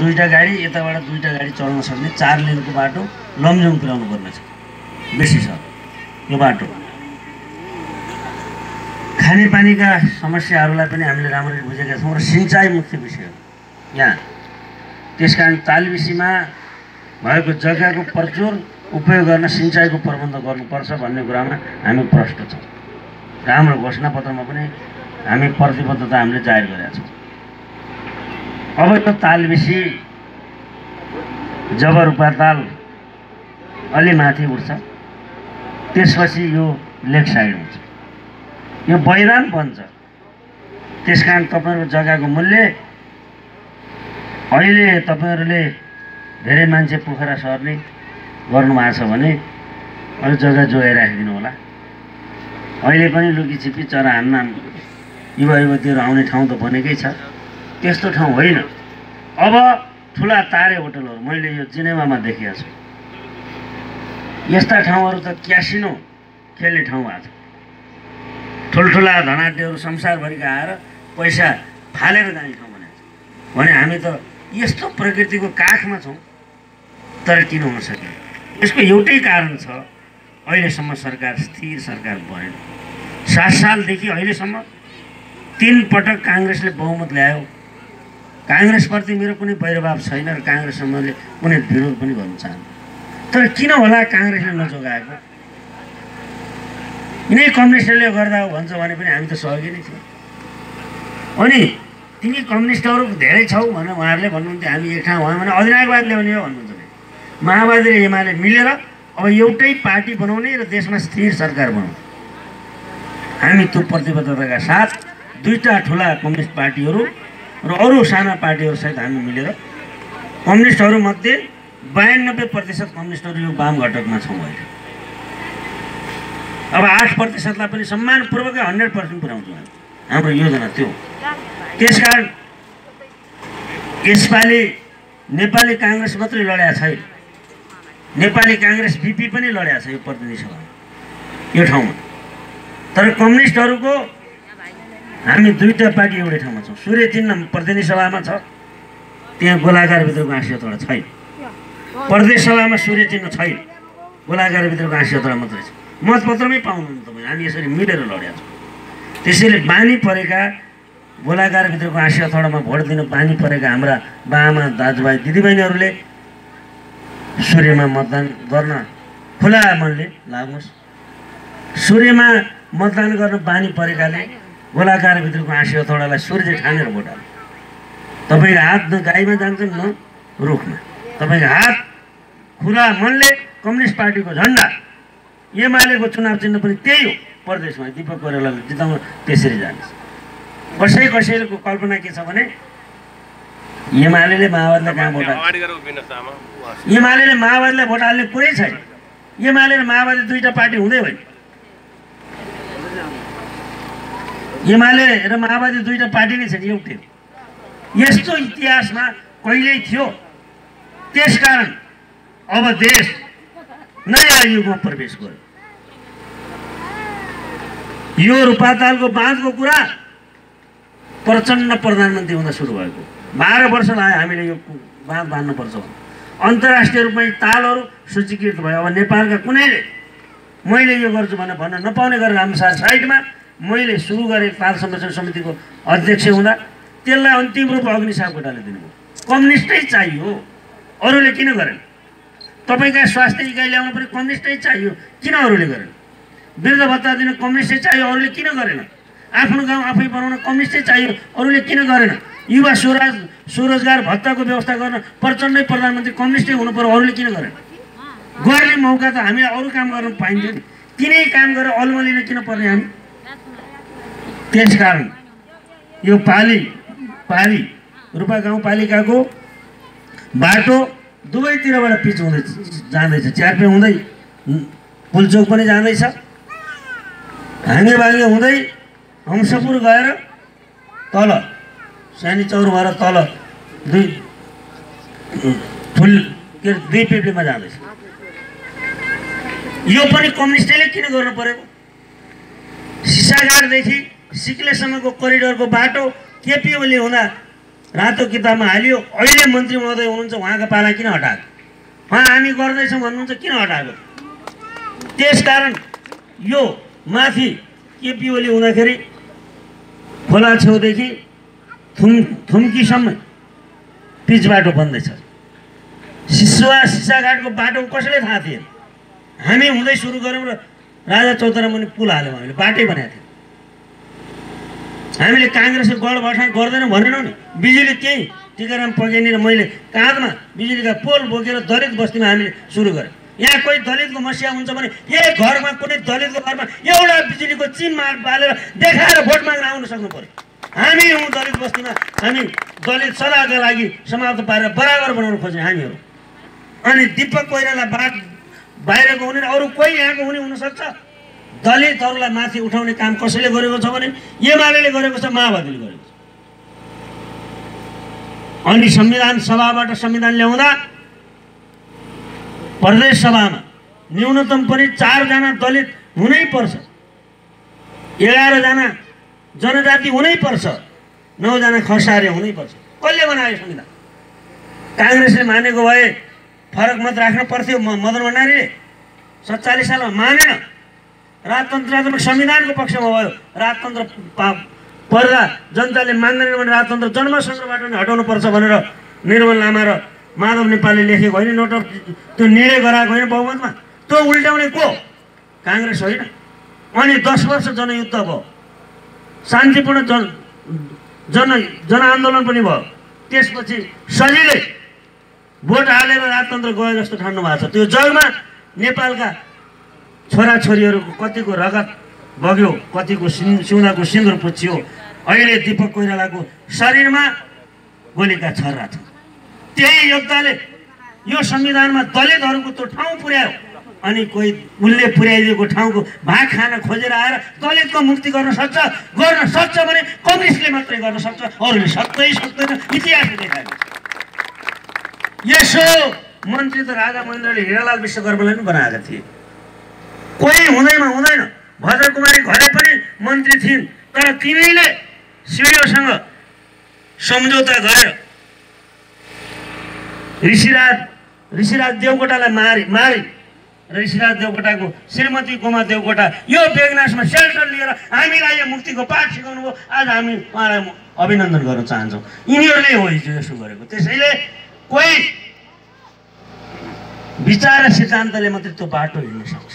दुईटा गाडी, यताबाट दुईटा गाडी चल्न सक्ने 4 लेनको बाटो लमजुङ पुर्याउनु पर्ने छ। बेसी छ यो बाटो। खानेपानीका समस्याहरूलाई पनि हामीले राम्ररी बुझेका छौँ र सिँचाइ मुख्य विषय हो यहाँ। त्यसकारण तालबेसीमा भएको जग्गाको प्रचुर उपयोग गर्न सिँचाइको प्रबन्ध गर्नुपर्छ भन्ने कुरामा हामी प्रष्ट छौँ र हाम्रो घोषणापत्रमा पनि हामी प्रतिबद्धता हामीले जाहेर गरेका छौँ। अब यो तालबेसी जब रूपाताल अलि माथि उठ्छ त्यसपछि यो लेक साइड हुन्छ, यो मैदान बन्छ। त्यसकारण तपाईँहरूको जग्गाको मूल्य अहिले तपाईँहरूले धेरै मान्छे पोखरा सर्ने गर्नुभएको छ भने अलिक जग्गा जोगाइराखिदिनु होला। अहिले पनि लुकीछिपी चरा हान्न युवा युवतीहरू आउने ठाउँ त बनेकै छ, त्यस्तो ठाउँ होइन। अब ठुला तारे होटलहरू मैले यो जिनेवामा देखेको छु। यस्ता ठाउँहरू त क्यासिनो खेल्ने ठाउँ भएको छ। ठुल्ठुला धनाढ्यहरू संसारभरिका आएर पैसा फालेर जाने ठाउँ भनेको छ भने हामी त यस्तो प्रकृतिको काखमा छौँ तर किन हुन सकेन? यसको एउटै कारण छ, अहिलेसम्म सरकार स्थिर सरकार बनेन। 7 सालदेखि अहिलेसम्म 3 पटक काङ्ग्रेसले बहुमत ल्यायो। काङ्ग्रेसप्रति मेरो कुनै वैरभाव छैन र काङ्ग्रेससँगले कुनै विरोध पनि गर्न चाहन्न, तर किन होला काङ्ग्रेसले नजोगाएको? यिनै कम्युनिस्टले गर्दा हो भन्छ भने पनि हामी त सहयोगी नै थियौँ। अनि तिमी कम्युनिस्टहरू धेरै छौ भनेर उहाँहरूले भन्नुहुन्थ्यो हामी एक ठाउँ भयौँ भने अधिनायकवाद ल्याउने हो भन्नुहुन्छ। माओवादी र एमाले मिलेर अब एउटै पार्टी बनाउने र देशमा स्थिर सरकार बनाउने। हामी त्यो प्रतिबद्धताका साथ दुईटा ठुला कम्युनिस्ट पार्टीहरू र अरू साना पार्टीहरूसहित हामी मिलेर कम्युनिस्टहरूमध्ये 92% कम्युनिस्टहरू यो वाम घटकमा छौँ अहिले। अब 8%लाई पनि सम्मानपूर्वकै 100% पुर्याउँछौँ हाम्रो योजना त्यो। त्यसकारण यसपालि नेपाली काङ्ग्रेस मात्रै लडेको छैन, नेपाली काङ्ग्रेस बिपी पनि लडेको छ यो प्रतिनिधि सभामा यो ठाउँमा। तर कम्युनिस्टहरूको हामी दुईटा पार्टी एउटै ठाउँमा छौँ। सूर्य चिन्ह प्रतिनिधि सभामा छ, त्यहाँ गोलाकारभित्रको हाँसी हतौडा छैन। प्रदेश सभामा सूर्य चिन्ह छैन, गोलाकारभित्रको हाँसी हतौडा मात्रै छ। मतपत्रमै पाउनुहुन्न तपाईँ। हामी यसरी मिलेर लडेका छौँ। त्यसैले बानी परेका गोलाकारभित्रको हाँसी हतौडामा भोट दिन बानी परेका हाम्रा बाआमा दाजुभाइ दिदीबहिनीहरूले सूर्यमा मतदान गर्न खुला मनले लाग्नुहोस्। सूर्यमा मतदान गर्न बानी परेकाले गोलाकारभित्रको हाँसी हतौडालाई सूर्य ठानेर भोट हाल्नु। तपाईँको हात न गाईमा जान्छन् न रुखमा। तपाईँको हात खुला मनले कम्युनिस्ट पार्टीको झन्डा, एमालेको चुनाव चिन्ह पनि त्यही हो। प्रदेशमा दीपक कोइरालाले जिताउन त्यसरी जान्छ। कसैको कल्पना के छ भने एमाले माओवादीलाई कहाँ भोट हाल्छ? एमाले माओवादीलाई भोट हाल्ने कुरै छैन। एमाले र माओवादी दुईटा पार्टी हुँदै होइन। एमाले र माओवादी दुईटा पार्टी नै छन्, एउटै हो। यस्तो इतिहासमा कहिल्यै थियो। त्यसकारण अब देश नयाँ युगमा प्रवेश गर्यो। यो रूपातालको बाँधको कुरा प्रचण्ड प्रधानमन्त्री हुँदा सुरु भएको। 12 वर्ष लाग्यो हामीले यो बाँध बाँध्नुपर्छ। अन्तर्राष्ट्रिय रूपमा तालहरू सूचीकृत भयो। अब नेपालका कुनैले मैले यो गर्छु भनेर भन्न नपाउने गरेर रामसार साइडमा मैले सुरु गरेँ ताल संरक्षण समितिको अध्यक्ष हुँदा त्यसलाई अन्तिम रूप अग्नि सापकोटाले दिनुभयो। कम्युनिस्टै चाहियो, अरूले किन गरेन? तपाईँका स्वास्थ्य इकाइ ल्याउनु पनि कम्युनिस्टै चाहियो, किन अरूले गरेन? वृद्ध भत्ता दिन कम्युनिस्टै चाहियो, अरूले किन गरेन? आफ्नो गाउँ आफै बनाउन कम्युनिस्टै चाहियो, अरूले किन गरेन? युवा स्वरोजगार भत्ताको व्यवस्था गर्न प्रचण्डै प्रधानमन्त्री कम्युनिस्टै हुनु पर्यो, अरूले किन गरेन? गर्ने मौका त हामीलाई अरू काम गर्न पाइन्थ्यो नि। तिनै काम गरेर अल्मलिन किन पर्ने हामी? त्यसकारण यो पाली रूपा गाउँपालिकाको बाटो दुवैतिरबाट पिच हुँदै जाँदैछ। च्यार्पे हुँदै पुलचोक पनि जाँदैछ, हाँगेबागे हुँदै हंसपुर गएर तल सानी चौर भएर तल दुई पेप्लेमा जाँदैछ। यो पनि कम्युनिस्टले किन गर्नु परेको? सिसाघाटदेखि सिक्लेसम्मको कोरिडोरको बाटो केपी ओली हुँदा रातो किताबमा हालियो। अहिले मन्त्री महोदय हुनुहुन्छ, उहाँको पाला किन हटाएको? उहाँ हामी गर्दैछौँ भन्नुहुन्छ, किन हटाएको? त्यसकारण यो माथि केपी ओली हुँदाखेरि खोला छेउदेखि थुम्कीसम्म पिच बाटो बन्दैछ। सिसाघाटको बाटो कसैले थाहा थिएन। हामी हुँदै सुरु गऱ्यौँ र राजा चौतारामुनि पुल हाल्यौँ, हामीले बाटै बनाएको थियौँ। हामीले काङ्ग्रेसको गढबढाइ गर्दैनौँ भनेनौँ नि। बिजुली त्यहीँ टिकाराम पगेनी र मैले काँधमा बिजुलीका पोल बोकेर दलित बस्तीमा हामीले सुरु गऱ्यौँ। यहाँ कोही दलितको समस्या हुन्छ भने एक घरमा कुनै दलितको घरमा एउटा बिजुलीको चिम बालेर देखाएर भोट माग्न आउन सक्नु पर्यो। हामी हौँ दलित बस्तीमा, हामी दलित सदाका लागि समाप्त पारेर बराबर बनाउन खोज्ने हामीहरू। अनि दीपक कोइराला बाहिरको हुने, अरू कोही यहाँको हुने हुनसक्छ। दलितहरूलाई माथि उठाउने काम कसैले गरेको छ भने एमाले गरेको छ, माओवादीले गरेको छ। अनि संविधान सभाबाट संविधान ल्याउँदा प्रदेश सभामा न्यूनतम पनि 4 जना दलित हुनै पर्छ, 11 जना जनजाति हुनै पर्छ, 9 जना खसारे हुनै पर्छ। कसले बनायो संविधान? काङ्ग्रेसले मानेको भए फरक मत राख्न पर्थ्यो। मदन भण्डारीले 47 सालमा मानेन, राजतन्त्रात्मक संविधानको पक्षमा भयो। राजतन्त्र पर्दा जनताले मान्दैन भने राजतन्त्र जन्मसङ्घबाट नै हटाउनु पर्छ भनेर निर्मल लामा र माधव नेपालले लेखेको होइन। नोट त्यो निर्णय गराएको होइन बहुमतमा। त्यो उल्ट्याउने को? काङ्ग्रेस होइन। अनि 10 वर्ष जनयुद्ध भयो, शान्तिपूर्ण जनआन्दोलन पनि भयो। त्यसपछि सजिलै भोट हालेर राजतन्त्र गयो जस्तो ठान्नु भएको छ। त्यो जगमा नेपालका छोराछोरीहरूको कतिको रगत बग्यो, कतिको सिउँदाको सिन्दुर पुछियो। अहिले दीपक कोइरालाको शरीरमा गोलीका छर्रा छन्। त्यही योद्धाले यो संविधानमा दलितहरूको त्यो ठाउँ पुर्यायो। अनि कोही उसले पुर्याइदिएको ठाउँको भाग खान खोजेर आएर दलितको मुक्ति गर्न सक्छ भने कम्युनिस्टले मात्रै गर्न सक्छ, अरूले सक्दैन। इतिहासले देखाएको यसो मन्त्री त राजा महेन्द्रले हिरालाल विश्वकर्मालाई पनि बनाएका थिए। कोही हुँदैन। भद्र कुमारी घरे पनि मन्त्री थिइन्, तर तिनैले सिडिओसँग सम्झौता गरेर ऋषिराज देवकोटालाई मारे। ऋषिराज देवकोटाको श्रीमती कुमार देवकोटा यो बेगनासमा सेल्टर लिएर हामीलाई यो मुक्तिको पाठ सिकाउनु भयो। आज हामी उहाँलाई अभिनन्दन गर्न चाहन्छौँ। यिनीहरूले हो हिजो यसो गरेको। त्यसैले कोही विचार र सिद्धान्तले मात्रै त्यो बाटो हिँड्न सक्छ।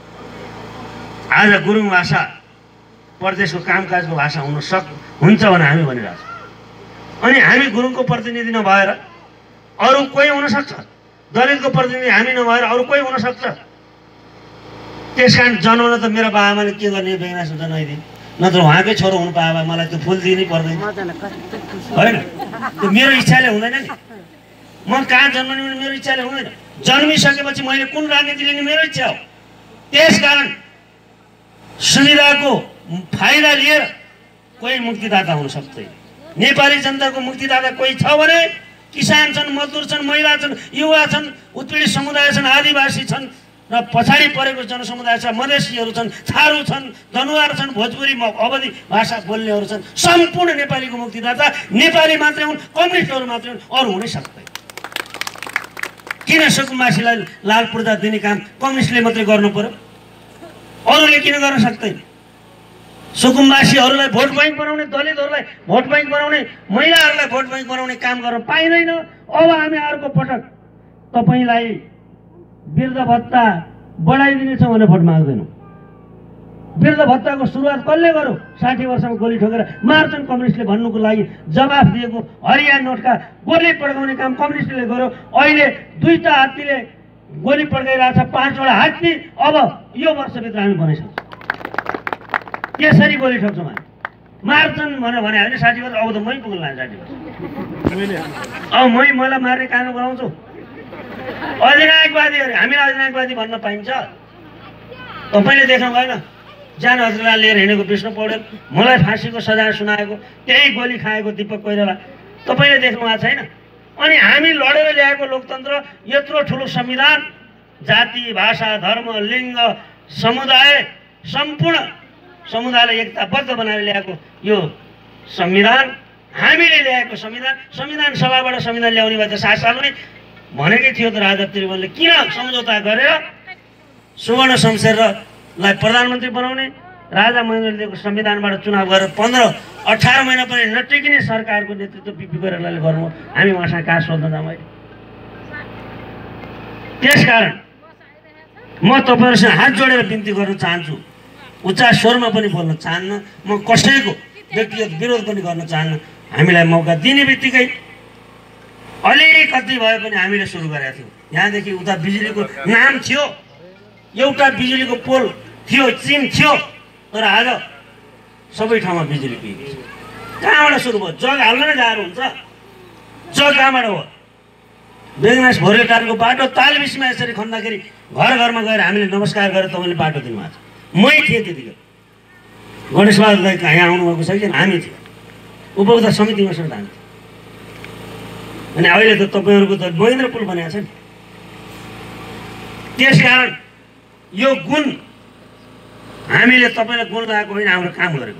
आज गुरुङ भाषा प्रदेशको कामकाजको भाषा हुन्छ भने हामी भनिरहेको छौँ। अनि हामी गुरुङको प्रतिनिधि नभएर अरू कोही हुनसक्छ, दलितको प्रतिनिधि हामी नभएर अरू कोही हुनसक्छ। त्यसकारण जन्मन त मेरो बाबामाले के गर्ने, बेगनासमा जन्माइदिए, नत्र उहाँकै छोरो हुनु पाए भए मलाई त्यो फुल दिनै पर्दैन होइन। त्यो मेरो इच्छाले हुँदैन नि। म कहाँ जन्मने भने मेरो इच्छाले हुँदैन। जन्मिसकेपछि मैले कुन राजनीति लिने मेरो इच्छा हो। त्यसकारण सुविधाको फाइदा लिएर कोही मुक्तिदाता हुन सक्दैन। नेपाली जनताको मुक्तिदाता कोही छ भने किसान छन्, मजदुर छन्, महिला छन्, युवा छन्, उत्पीडित समुदाय छन्, आदिवासी छन् र पछाडि परेको जनसमुदाय छ, मधेसीहरू छन्, थारू छन्, दनुवार छन्, भोजपुरी अवधि भाषा बोल्नेहरू छन्। सम्पूर्ण नेपालीको मुक्तिदाता नेपाली मात्रै हुन्, कम्युनिस्टहरू मात्रै हुन्, अरू हुनै सक्दैन। किन सुकुम्बासीलाई लाल पूर्जा दिने काम कम्युनिस्टले मात्रै गर्नु पर्यो? अरूले किन गर्न सक्दैन? सुकुम्बासीहरूलाई भोट बैंक बनाउने, दलितहरूलाई भोट बैंक बनाउने, महिलाहरूलाई भोट बैंक बनाउने काम गर्न पाइँदैन। अब हामी अर्को पटक तपाईँलाई वृद्ध भत्ता बढाइदिनेछौँ भने भोट माग्दैनौँ। वृद्ध भत्ताको सुरुवात कसले गर्यो? 60 वर्षमा गोली ठोकेर मार्छन् कम्युनिस्टले भन्नुको लागि जवाफ दिएको हरिया नोटका गोली पड्काउने काम कम्युनिस्टले गर्यो। अहिले 2टा हात्तीले गोली पड्काइरहेछ, 5वटा हात्ती अब यो वर्षभित्र हामी बनाइसक्छौँ। त्यसरी गोली ठोक्छौँ हामी। मार्छन् भने होइन 60 वर्ष, अब त मै पुग्नु लाग्छ 60 वर्ष। अब मलाई मार्ने कानुन बनाउँछु। अधिनायकवादीहरू, हामीलाई अधिनायकवादी भन्न पाइन्छ? तपाईँले देख्नु भएन जान हजुरलाई लिएर हिँडेको विष्णु पौडेल, मलाई फाँसीको सजाय सुनाएको, त्यही गोली खाएको दीपक कोइराला तपाईँले देख्नु भएको छैन? अनि हामी लडेर ल्याएको लोकतन्त्र, यत्रो ठुलो संविधान, जाति, भाषा, धर्म, लिङ्ग, समुदाय, सम्पूर्ण समुदायलाई एकताबद्ध बनाएर ल्याएको यो संविधान हामीले ल्याएको संविधान सभाबाट संविधान ल्याउने भए त 7 सालमै भनेकै थियो त राजा त्रिभुवनले किन सम्झौता गरेर सुवर्ण शमशेरलाई प्रधानमन्त्री बनाउने राजा महेन्द्रले संविधानबाट चुनाव गरेर 15-18 महिना पनि नटेकिने सरकारको नेतृत्व बिपी कोइरालाले गर्नु हामी उहाँसँग कहाँ सोध्न जाऊँ अहिले। त्यसकारण म तपाईहरुसँग हात जोडेर बिन्ती गर्न चाहन्छु, उच्च स्वरमा पनि बोल्न चाहन्न, म कसैको व्यक्तिगत विरोध पनि गर्न चाहन्न। हामीलाई मौका दिने बित्तिकै अलिकति भए पनि हामीले सुरु गरेका थियौँ। यहाँदेखि उता बिजुलीको नाम थियो, एउटा बिजुलीको पोल थियो, चिम थियो, तर आज सबै ठाउँमा बिजुली पुगेको छ। कहाँबाट सुरु भयो? जग हाल्न नै गाह्रो हुन्छ। जग कहाँबाट हो? बेगनास भोरेटारको बाटो तालबिसमा यसरी खन्दाखेरि घर घरमा गएर हामीले नमस्कार गरेर तपाईँले बाटो दिनुभएको छ। मै थिएँ त्यतिखेर, गणेशबहादुर दाइ यहाँ आउनुभएको छ कि हामी थियौँ, उपभोक्ता समितिमा समेत हामी थियौँ। अनि अहिले त तपाईँहरूको त महेन्द्र पुल बनाएको छ नि। त्यसकारण यो गुण हामीले तपाईँलाई गुण लगाएको होइन, हाम्रो काम गरेको।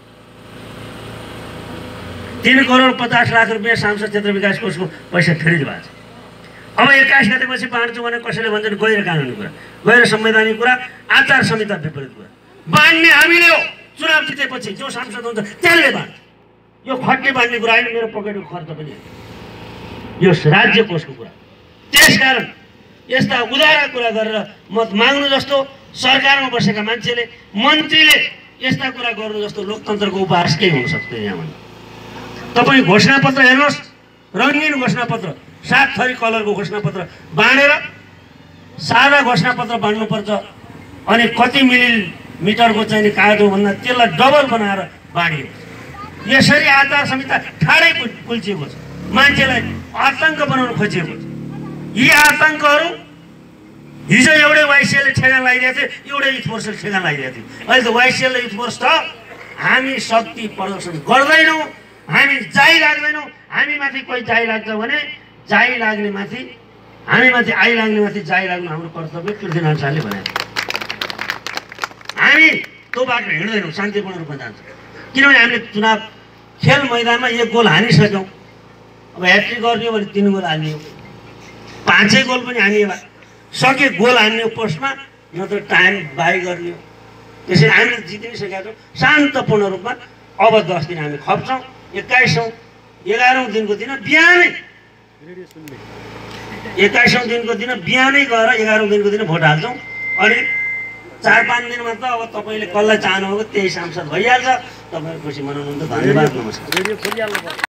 3 करोड 50 लाख रुपियाँ सांसद क्षेत्र विकास कोषको पैसा फेरि भएको छ। अब 21 गतेपछि बाँड्छु भने कसैले भन्छन् गैर कानुनी कुरा, गैर संवैधानिक कुरा, आचार संहिता विपरीत कुरा। बाँड्ने हामीले हो। चुनाव जितेपछि जो सांसद हुन्छ त्यसले बाँड्छ। यो खट्ने बाँड्ने कुरा होइन, मेरो पकेटको खर्च पनि होइन, यो राज्य कोषको कुरा। त्यसकारण यस्ता उदार कुरा गरेर मत माग्नु जस्तो, सरकारमा बसेका मान्छेले मन्त्रीले यस्ता कुरा गर्नु जस्तो लोकतन्त्रको उपहास केही हुन सक्दैन। यहाँभन्दा तपाईँ घोषणापत्र हेर्नुहोस्, रङ्गीन घोषणापत्र, 7 थरी कलरको घोषणापत्र बाँडेर सादा घोषणापत्र बाँड्नुपर्छ। अनि कति मिलिमिटरको चाहिँ कागज भन्दा त्यसलाई डबल बनाएर बाँडियो। यसरी आचार संहिता ठाडै कुल्चिएको छ, मान्छेलाई आतङ्क बनाउन खोजिएको छ। यी आतङ्कहरू हिजो एउटै वाइसिएलले ठेगान लगाइदिएको थियो, एउटै युथ फोर्सले ठेगान लगाइदिएको थियो। अहिले त वाइसिएल र युथ फोर्स छ। हामी शक्ति प्रदर्शन गर्दैनौँ, हामी जाइ लाग्दैनौँ। हामीमाथि कोही जाइ लाग्छ भने जाइ लाग्ने माथि, हामीमाथि आइ लाग्ने माथि जाइ लाग्नु हाम्रो कर्तव्य, पृथ्वीनारायण शाहले भने। हामी त्यो बाटो हिँड्दैनौँ, शान्तिपूर्ण रूपमा जान्छौँ। किनभने हामीले चुनाव खेल मैदानमा 1 गोल हानिसक्यौँ। अब ह्याट्रिक गर्ने हो भने 3 गोल हान्ने हो, 5 गोल पनि हानिए भए सके गोल हान्ने हो पोस्टमा, नत्र टाइम बाई गर्ने हो। त्यसरी हामीले जितिसकेका छौँ शान्तपूर्ण रूपमा। अब 10 दिन हामी खप्छौँ। 11औं दिनको दिन बिहानै, 21औं दिनको दिन बिहानै गएर 11औं दिनको दिन भोट हाल्छौँ। अनि 4-5 दिनमा त अब तपाईँले कसलाई चाहनुभएको त्यही सांसद भइहाल्छ। तपाईँहरू खुसी मनाउनुहुन्छ। धन्यवाद, नमस्कार।